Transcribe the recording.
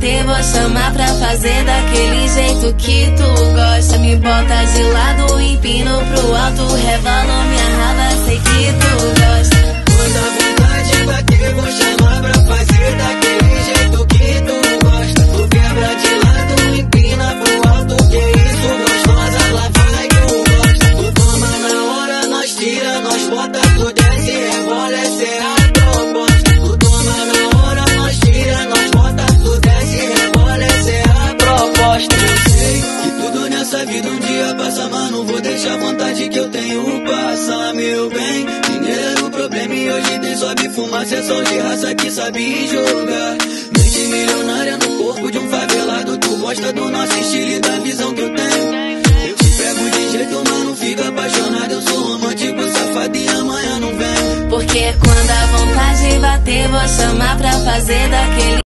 bater, vou chamar pra fazer daquele jeito que tu gosta. Me bota de lado, empino pro alto, revolo minha raba, sei que tu gosta. Quando a vontade de bater, vou chamar pra fazer daquele jeito que tu gosta. Tu quebra de lado, empina pro alto, que isso gostosa, lá vai tu gosta. Tu toma na hora, nós tira, nós bota, tu desce e rebola, essa é a proposta. Tu toma na hora, nós tira, nós bota, tu desce e rebola, essa é a proposta. Eu sei que tudo nessa vida um dia passa, mas não vou deixar a vontade que eu tenho passar, meu bem. Dinheiro era o problema e hoje tem sobe fumaça, é sol de raça que sabe jogar. Mente milionária no corpo de um favelado, tu gosta do nosso estilo e da visão que eu tenho. Eu te pego de jeito, mas não fica apaixonado, eu sou romântico, safado e amanhã não vem. Porque quando a vontade bater, vou chamar pra fazer daquele